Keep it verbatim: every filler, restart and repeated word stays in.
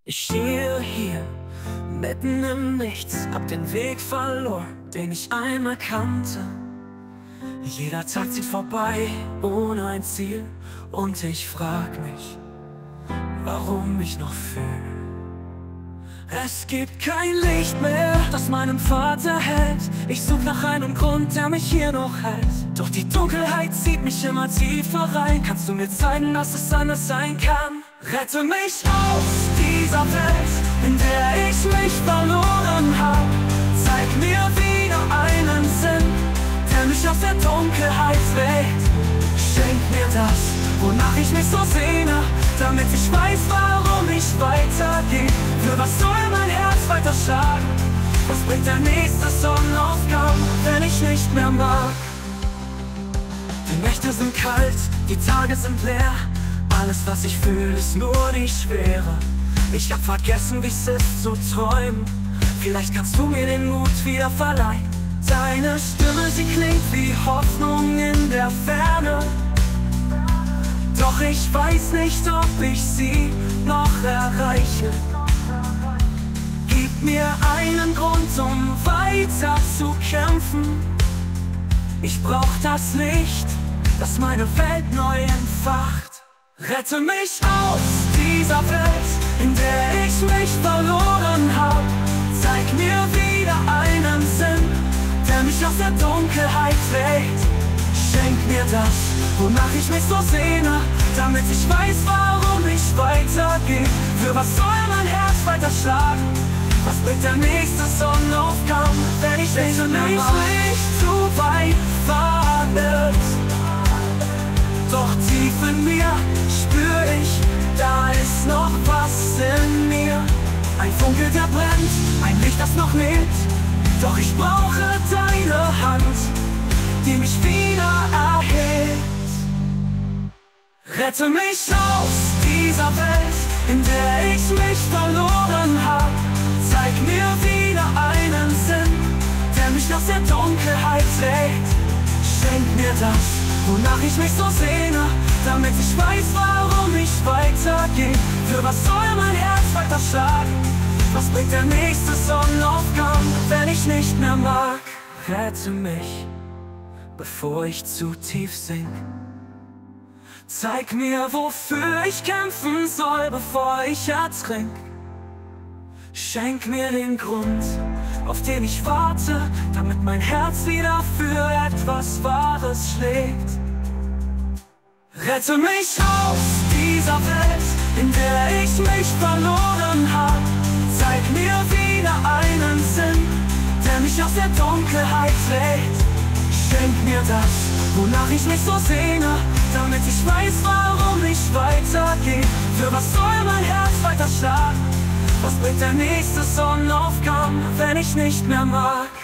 Ich stehe hier, mitten im Nichts, hab den Weg verloren, den ich einmal kannte. Jeder Tag zieht vorbei, ohne ein Ziel, und ich frag mich, warum ich noch fühle. Es gibt kein Licht mehr, das meinen Vater hält. Ich such nach einem Grund, der mich hier noch hält. Doch die Dunkelheit zieht mich immer tiefer rein. Kannst du mir zeigen, dass es anders sein kann? Rette mich aus dieser Welt, in der ich mich verloren hab. Zeig mir wieder einen Sinn, der mich aus der Dunkelheit wählt. Schenk mir das, wonach ich mich so sehne, damit ich weiß, warum ich weitergehe. Für was soll mein Herz weiter schlagen? Was bringt der nächste Sonnenaufgang, wenn ich nicht mehr mag? Die Nächte sind kalt, die Tage sind leer. Alles, was ich fühle, ist nur die Schwere. Ich hab vergessen, wie's ist zu träumen. Vielleicht kannst du mir den Mut wieder verleihen. Deine Stimme, sie klingt wie Hoffnung in der Ferne. Doch ich weiß nicht, ob ich sie noch erreiche. Gib mir einen Grund, um weiter zu kämpfen. Ich brauch das Licht, das meine Welt neu entfacht. Rette mich aus dieser Welt, in der ich mich verloren hab. Zeig mir wieder einen Sinn, der mich aus der Dunkelheit trägt. Schenk mir das, wonach ich mich so sehne, damit ich weiß, warum ich weitergehe. Für was soll mein Herz weiter schlagen? Was bringt der nächste Sonnenaufgang, wenn ich nicht zu weit fahre? Doch tief in mir spür ich, da ist noch was in mir. Ein Funke, der brennt, ein Licht, das noch lebt. Doch ich brauche deine Hand, die mich wieder erhebt. Rette mich aus dieser Welt, in der ich mich verloren hab. Zeig mir wieder einen Sinn, der mich aus der Dunkelheit trägt. Schenk mir das, wonach ich mich so sehne, damit ich weiß, warum ich weitergehe. Für was soll mein Herz weiter schlagen? Was bringt der nächste Sonnenaufgang, wenn ich nicht mehr mag? Rette mich, bevor ich zu tief sink. Zeig mir, wofür ich kämpfen soll, bevor ich ertrink. Schenk mir den Grund, auf den ich warte, damit mein Herz wieder für etwas Wahres schlägt. Rette mich aus dieser Welt, in der ich mich verloren hab. Zeig mir wieder einen Sinn, der mich aus der Dunkelheit trägt. Schenk mir das, wonach ich mich so sehne, damit ich weiß, warum ich weitergehe. Für was soll mein Herz weiter schlagen? Was bringt der nächste Sonnenaufgang, wenn ich nicht mehr mag?